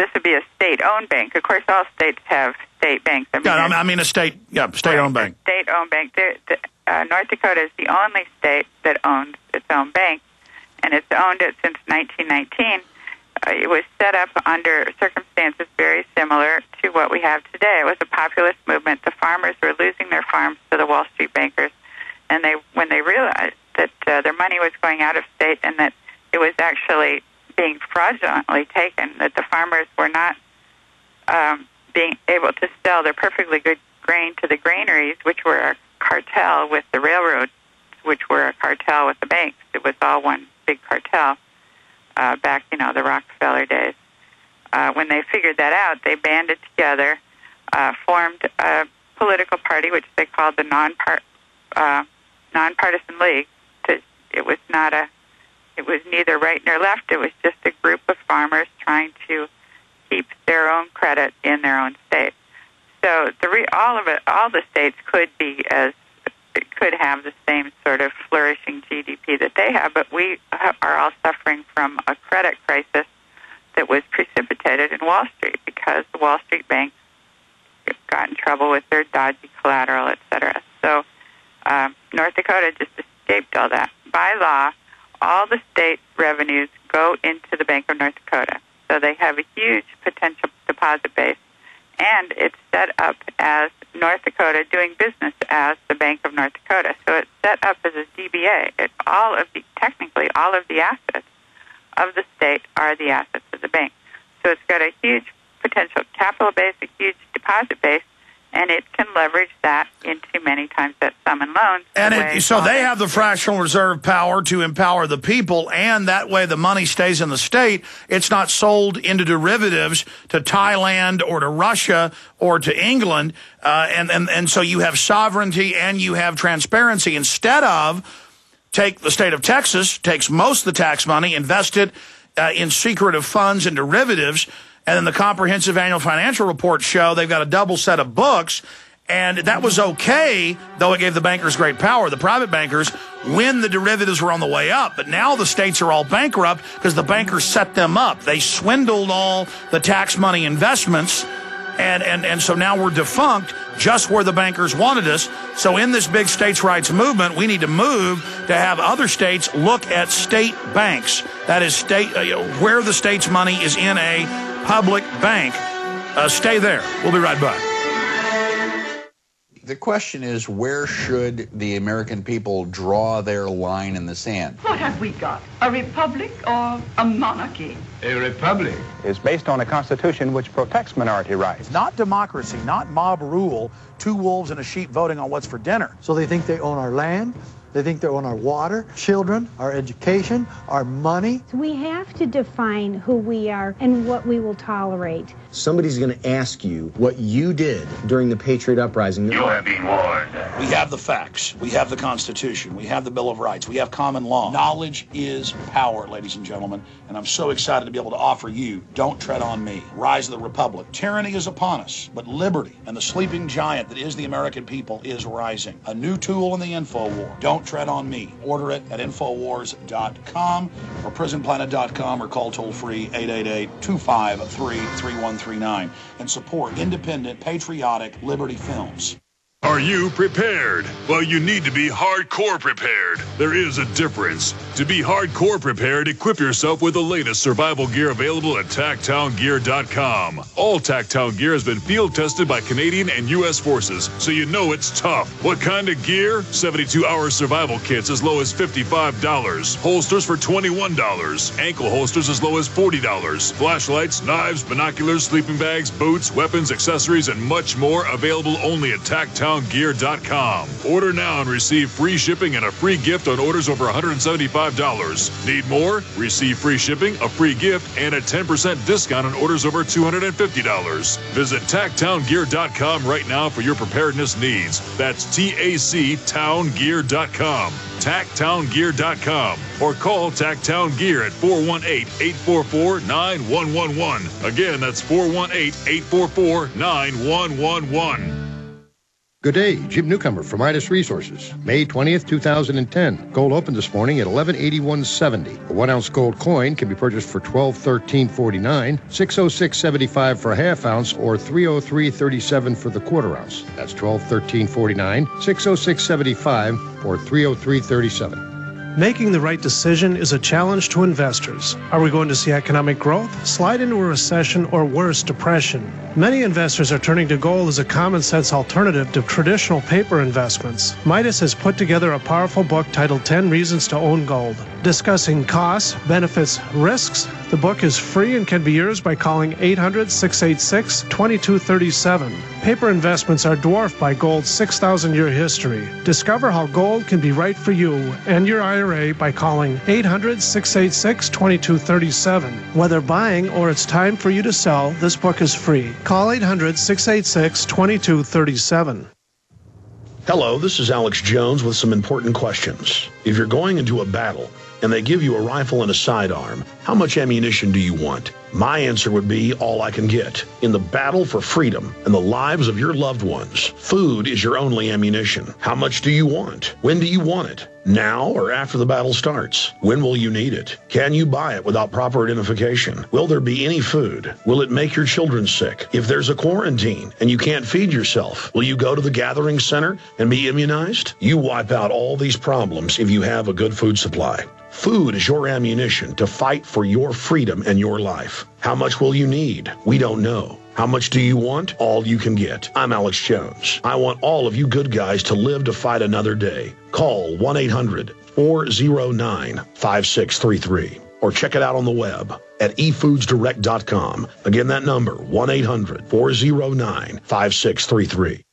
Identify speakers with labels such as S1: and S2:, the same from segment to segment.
S1: this would be a state-owned bank. Of course, all states have state banks.
S2: I mean a state-owned bank.
S1: State-owned bank. North Dakota is the only state that owns its own bank, and it's owned it since 1919. It was set up under circumstances very similar to what we have today. It was a populist movement. The farmers were losing their farms to the Wall Street bankers, and when they realized that their money was going out of state and that it was actually being fraudulently taken, that the farmers were not being able to sell their perfectly good grain to the granaries, which were a cartel with the railroads, which were a cartel with the banks. It was all one big cartel back, the Rockefeller days. When they figured that out, they banded together, formed a political party, which they called the Nonpartisan League. It was neither right nor left. It was just a group of farmers trying to keep their own credit in their own state. So all the states could have the same sort of flourishing GDP that they have, but we are all suffering from a credit crisis that was precipitated in Wall Street because the Wall Street banks got in trouble with their dodgy collateral, et cetera. So North Dakota just escaped all that. By law, all the state revenues go into the Bank of North Dakota. So they have a huge potential deposit base, and it's set up as North Dakota doing business as the Bank of North Dakota. So it's set up as a DBA. Technically, all of the assets of the state are the assets of the bank. So it's got a huge potential capital base, a huge deposit base, and it can leverage that into many times that sum and loans.
S2: And so they have the fractional reserve power to empower the people, and that way the money stays in the state. It's not sold into derivatives to Thailand or to Russia or to England. And so you have sovereignty and you have transparency. Instead of take the state of Texas, takes most of the tax money, invest it in secretive funds and derivatives, and then the comprehensive annual financial reports show they've got a double set of books. And that was okay, though it gave the bankers great power, the private bankers, when the derivatives were on the way up. But now the states are all bankrupt because the bankers set them up. They swindled all the tax money investments. And so now we're defunct just where the bankers wanted us. So in this big states' rights movement, we need to move to have other states look at state banks. That is where the state's money is in a public bank. Stay there. We'll be right back.
S3: The question is, where should the American people draw their line in the sand?
S4: What have we got? A republic or a monarchy?
S5: A republic is based on a constitution which protects minority rights.
S2: Not democracy, not mob rule, two wolves and a sheep voting on what's for dinner.
S6: So they think they own our land, they think they own our water, children, our education, our money.
S7: We have to define who we are and what we will tolerate.
S8: Somebody's going to ask you what you did during the Patriot Uprising.
S5: You have been warned.
S2: We have the facts. We have the Constitution. We have the Bill of Rights. We have common law. Knowledge is power, ladies and gentlemen. And I'm so excited to be able to offer you Don't Tread on Me, Rise of the Republic. Tyranny is upon us, but liberty and the sleeping giant that is the American people is rising. A new tool in the info war. Don't Tread on Me. Order it at Infowars.com or PrisonPlanet.com or call toll-free 888-253-3139 and support independent, patriotic Liberty films.
S9: Are you prepared? Well, you need to be hardcore prepared. There is a difference. To be hardcore prepared, equip yourself with the latest survival gear available at TactownGear.com. All Tactown gear has been field tested by Canadian and U.S. forces, so you know it's tough. What kind of gear? 72-hour survival kits as low as $55. Holsters for $21. Ankle holsters as low as $40. Flashlights, knives, binoculars, sleeping bags, boots, weapons, accessories, and much more available only at TactownGear.com. Order now and receive free shipping and a free gift on orders over $175. Need more? Receive free shipping, a free gift, and a 10% discount on orders over $250. Visit TactownGear.com right now for your preparedness needs. That's TACTownGear.com. TactownGear.com or call Tactown Gear at 418-844-9111. Again, that's 418-844-9111.
S10: Good day, Jim Newcomer from Midas Resources. May 20th, 2010. Gold opened this morning at $1181.70. A 1-ounce gold coin can be purchased for $1213.49, $606.75 for a half ounce, or $303.37 for the quarter ounce. That's $1213.49, $606.75, or $303.37.
S11: Making the right decision is a challenge to investors. Are we going to see economic growth, slide into a recession, or worse, depression? Many investors are turning to gold as a common sense alternative to traditional paper investments. Midas has put together a powerful book titled 10 Reasons to Own Gold. Discussing costs, benefits, risks, the book is free and can be yours by calling 800-686-2237. Paper investments are dwarfed by gold's 6,000-year history. Discover how gold can be right for you and your IRA by calling 800-686-2237. Whether buying or it's time for you to sell, this book is free. Call 800-686-2237.
S12: Hello, this is Alex Jones with some important questions. If you're going into a battle and they give you a rifle and a sidearm, how much ammunition do you want? My answer would be all I can get. In the battle for freedom and the lives of your loved ones, food is your only ammunition. How much do you want? When do you want it? Now or after the battle starts? When will you need it? Can you buy it without proper identification? Will there be any food? Will it make your children sick? If there's a quarantine and you can't feed yourself, will you go to the gathering center and be immunized? You wipe out all these problems if you have a good food supply. Food is your ammunition to fight for your freedom and your life. How much will you need? We don't know. How much do you want? All you can get. I'm Alex Jones. I want all of you good guys to live to fight another day. Call 1-800-409-5633 or check it out on the web at efoodsdirect.com. Again, that number, 1-800-409-5633.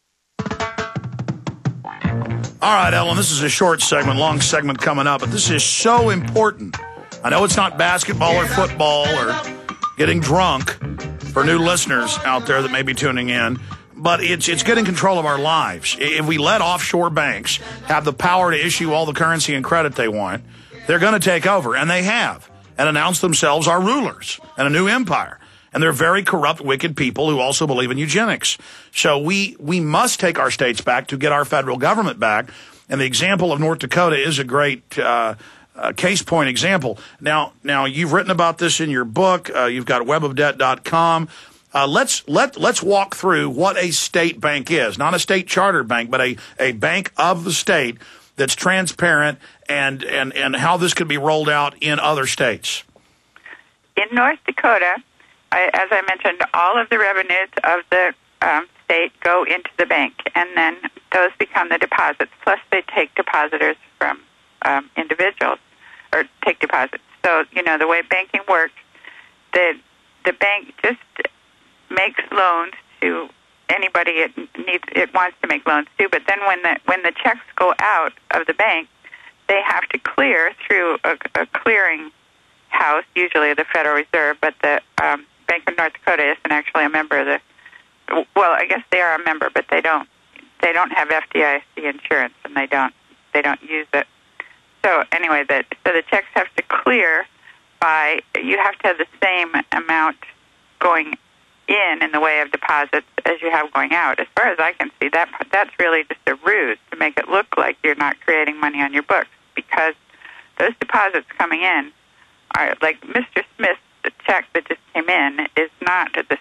S2: All right, Ellen, this is a short segment, long segment coming up, but this is so important. I know it's not basketball or football or getting drunk for new listeners out there that may be tuning in, but it's getting control of our lives. If we let offshore banks have the power to issue all the currency and credit they want, they're going to take over, and they have, and announce themselves our rulers and a new empire. And they're very corrupt, wicked people who also believe in eugenics. So we must take our states back to get our federal government back. And the example of North Dakota is a great case point example. Now you've written about this in your book. You've got webofdebt.com. Let's walk through what a state bank is. Not a state chartered bank, but a bank of the state that's transparent and how this could be rolled out in other states.
S1: In North Dakota, as I mentioned, all of the revenues of the state go into the bank, and then those become the deposits. Plus, they take depositors from individuals, or take deposits. So, the way banking works, the bank just makes loans to anybody it wants to make loans to. But then when the checks go out of the bank, they have to clear through a clearing house, usually the Federal Reserve, but the Bank of North Dakota isn't actually a member of the. Well, I guess they are a member, but they don't have FDIC insurance, and they don't use it. So anyway, so the checks have to clear by, you have to have the same amount going in the way of deposits as you have going out. As far as I can see, that's really just a ruse to make it look like you're not creating money on your books, because those deposits coming in are like Mr. Smith's check that just came in is not the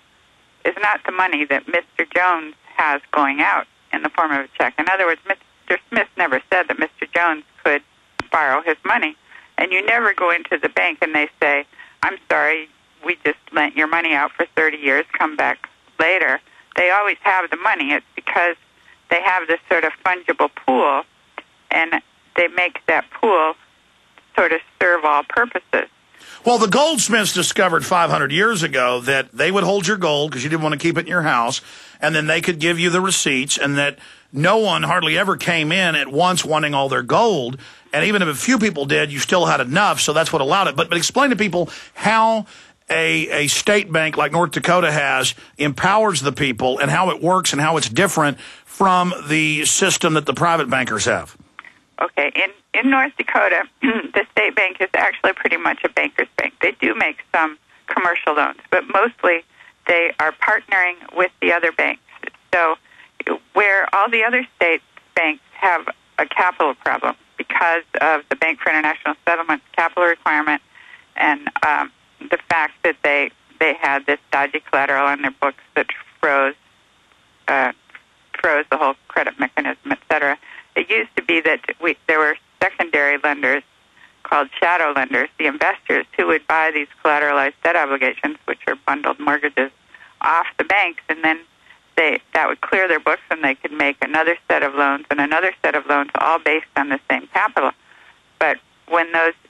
S1: money that Mr. Jones has going out in the form of a check. In other words, Mr. Smith never said that Mr. Jones could borrow his money. And you never go into the bank and they say, I'm sorry, we just lent your money out for 30 years, come back later. They always have the money. It's because they have this sort of fungible pool, and they make that pool sort of serve all purposes.
S2: Well, the goldsmiths discovered 500 years ago that they would hold your gold because you didn't want to keep it in your house, and then they could give you the receipts, and that no one hardly ever came in at once wanting all their gold. And even if a few people did, you still had enough, so that's what allowed it. But explain to people how a state bank like North Dakota has empowers the people and how it works and how it's different from the system that the private bankers have.
S1: Okay, in North Dakota, the state bank is actually pretty much a banker's bank. They do make some commercial loans, but mostly they are partnering with the other banks. So where all the other states' banks have a capital problem because of the Bank for International Settlements capital requirement and the fact that they had this dodgy collateral on their books that froze the whole credit mechanism, et cetera. It used to be that there were secondary lenders called shadow lenders, the investors, who would buy these collateralized debt obligations, which are bundled mortgages, off the banks, and then that would clear their books, and they could make another set of loans and another set of loans, all based on the same capital. But when those